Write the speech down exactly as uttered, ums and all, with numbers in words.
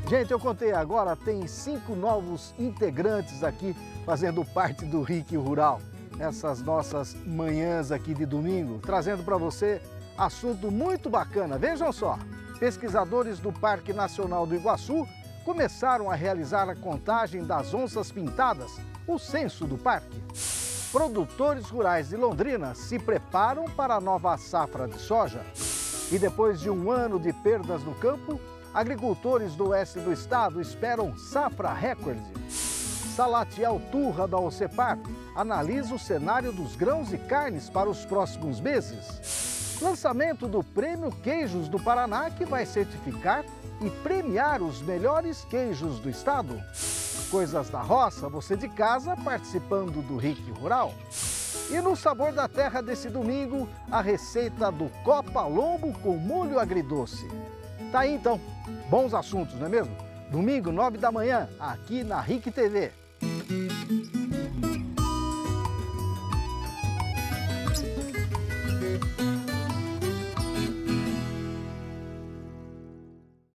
Gente, eu contei agora, tem cinco novos integrantes aqui fazendo parte do RIC Rural. Essas nossas manhãs aqui de domingo, trazendo para você assunto muito bacana. Vejam só, pesquisadores do Parque Nacional do Iguaçu começaram a realizar a contagem das onças pintadas, o censo do parque. Produtores rurais de Londrina se preparam para a nova safra de soja. E depois de um ano de perdas no campo, agricultores do oeste do estado esperam safra recorde. Salatiel Turra, da Ocepar, analisa o cenário dos grãos e carnes para os próximos meses. Lançamento do Prêmio Queijos do Paraná, que vai certificar e premiar os melhores queijos do estado. Coisas da roça, você de casa participando do RIC Rural. E no Sabor da Terra desse domingo, a receita do Copa Lombo com molho agridoce. Tá aí então, bons assuntos, não é mesmo? Domingo, nove da manhã, aqui na RIC T V.